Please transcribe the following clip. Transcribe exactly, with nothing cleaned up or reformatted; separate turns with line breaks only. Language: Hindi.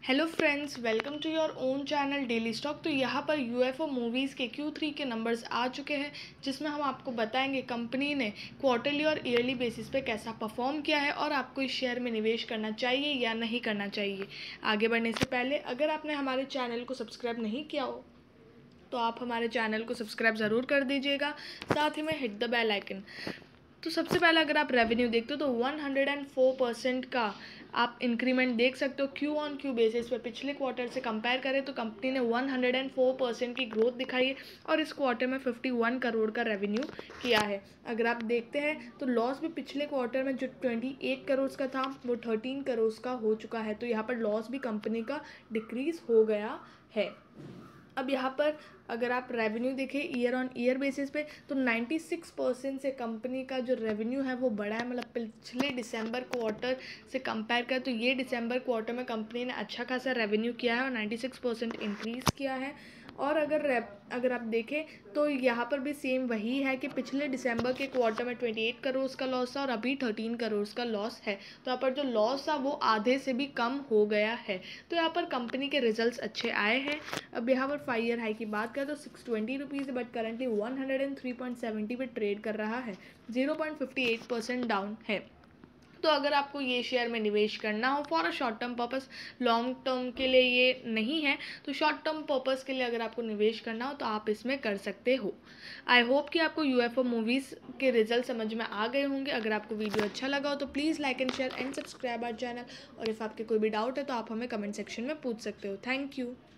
Hello friends, welcome to your own channel daily stock. तो यहाँ पर यूएफओ मूवीज़ के क्यू थ्री के नंबर्स आ चुके हैं, जिसमें हम आपको बताएंगे कंपनी ने क्वार्टरली और ईयरली बेसिस पे कैसा परफॉर्म किया है और आपको इस शेयर में निवेश करना चाहिए या नहीं करना चाहिए। आगे बढ़ने से पहले अगर आपने हमारे चैनल को सब्सक्राइब नहीं किया हो तो आप हमारे चैनल को सब्सक्राइब ज़रूर कर दीजिएगा, साथ ही में हिट द बेल आइकन। तो सबसे पहले अगर आप रेवेन्यू देखते हो तो वन हंड्रेड फोर परसेंट का आप इंक्रीमेंट देख सकते हो क्यू ऑन क्यू बेसिस पे। पिछले क्वार्टर से कंपेयर करें तो कंपनी ने वन हंड्रेड फोर परसेंट की ग्रोथ दिखाई है और इस क्वार्टर में फिफ्टी वन करोड़ का रेवेन्यू किया है। अगर आप देखते हैं तो लॉस भी पिछले क्वार्टर में जो ट्वेंटी एट करोड़ का था वो थर्टीन करोड़ का हो चुका है। तो यहाँ पर लॉस भी कंपनी का डिक्रीज़ हो गया है। अब यहाँ पर अगर आप रेवेन्यू देखें ईयर ऑन ईयर बेसिस पे तो छियानवे परसेंट से कंपनी का जो रेवेन्यू है वो बढ़ा है। मतलब पिछले दिसंबर क्वार्टर से कंपेयर करें तो ये दिसंबर क्वार्टर में कंपनी ने अच्छा खासा रेवेन्यू किया है और छियानवे परसेंट इंक्रीज़ किया है। और अगर अगर आप देखें तो यहाँ पर भी सेम वही है कि पिछले दिसंबर के क्वार्टर में अट्ठाईस करोड़ का लॉस था और अभी तेरह करोड़ का लॉस है। तो यहाँ पर जो लॉस था वो आधे से भी कम हो गया है। तो यहाँ पर कंपनी के रिजल्ट्स अच्छे आए हैं। अब यहाँ पर फाइव ईयर हाई की बात करें तो six twenty rupees but currently one hundred three point seventy पे ट्रेड कर रहा है, zero point fifty eight percent down है। तो अगर आपको ये शेयर में निवेश करना हो for a short term purpose, long term के लिए ये नहीं है, तो शॉर्ट टर्म पर्पस के लिए अगर आपको निवेश करना हो तो आप इसमें कर सकते हो। आई होप कि आपको यूएफओ मूवीज़ के रिजल्ट समझ में आ गए होंगे। अगर आपको वीडियो अच्छा लगा हो तो please like and share and subscribe our channel. और इफ़ आपके कोई भी डाउट है तो आप हमें कमेंट सेक्शन में पूछ सकते हो। Thank you.